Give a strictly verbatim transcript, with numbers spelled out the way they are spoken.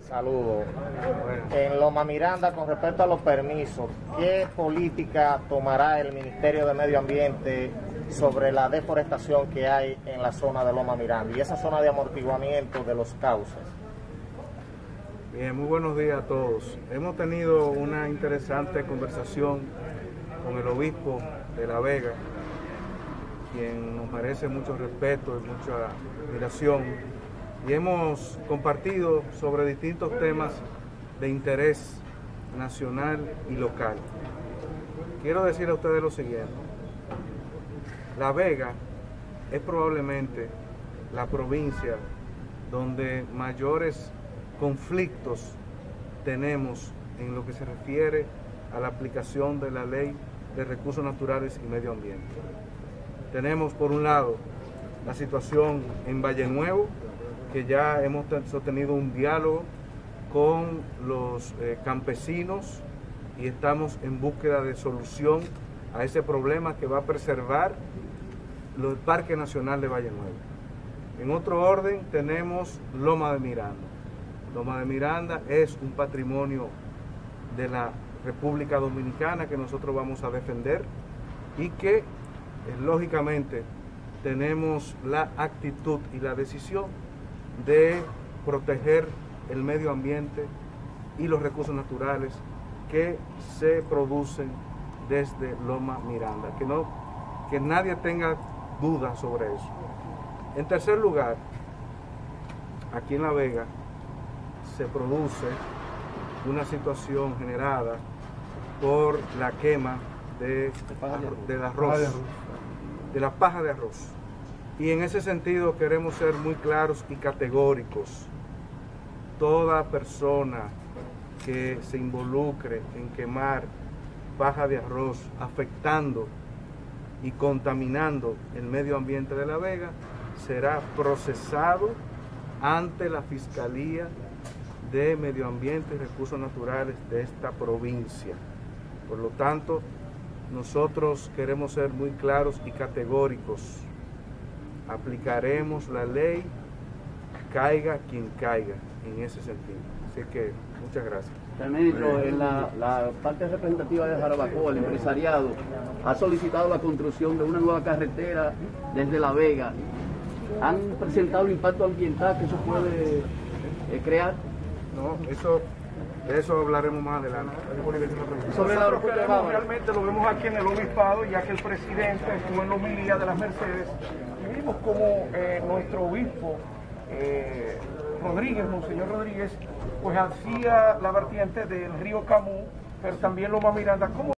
Saludos. En Loma Miranda, con respecto a los permisos, ¿qué política tomará el Ministerio de Medio Ambiente sobre la deforestación que hay en la zona de Loma Miranda y esa zona de amortiguamiento de los cauces? Bien, muy buenos días a todos. Hemos tenido una interesante conversación con el obispo de La Vega, quien nos merece mucho respeto y mucha admiración, y hemos compartido sobre distintos temas de interés nacional y local. Quiero decir a ustedes lo siguiente: La Vega es probablemente la provincia donde mayores conflictos tenemos en lo que se refiere a la aplicación de la Ley de Recursos Naturales y Medio Ambiente. Tenemos, por un lado, la situación en Valle Nuevo, que ya hemos sostenido un diálogo con los eh, campesinos y estamos en búsqueda de solución a ese problema que va a preservar el Parque Nacional de Valle Nuevo. En otro orden tenemos Loma de Miranda. Loma de Miranda es un patrimonio de la República Dominicana que nosotros vamos a defender y que, eh, lógicamente, tenemos la actitud y la decisión de proteger el medio ambiente y los recursos naturales que se producen desde Loma Miranda. Que, no, que nadie tenga dudas sobre eso. En tercer lugar, aquí en La Vega se produce una situación generada por la quema de, del arroz, de la paja de arroz. Y en ese sentido queremos ser muy claros y categóricos. Toda persona que se involucre en quemar paja de arroz, afectando y contaminando el medio ambiente de La Vega, será procesado ante la Fiscalía de Medio Ambiente y Recursos Naturales de esta provincia. Por lo tanto, nosotros queremos ser muy claros y categóricos. Aplicaremos la ley, caiga quien caiga, en ese sentido. Así que, muchas gracias. Ministro, en la, la parte representativa de Jarabacoa, el empresariado, ha solicitado la construcción de una nueva carretera desde La Vega. ¿Han presentado el impacto ambiental que eso puede eh, crear? No, eso, de eso hablaremos más adelante. Sobre la queremos, realmente lo vemos aquí en el obispado, ya que el presidente estuvo en la homilía de las Mercedes y vimos como eh, nuestro obispo eh, Rodríguez, Monseñor Rodríguez, pues hacía la vertiente del río Camus, pero también Loma Miranda. ¿Cómo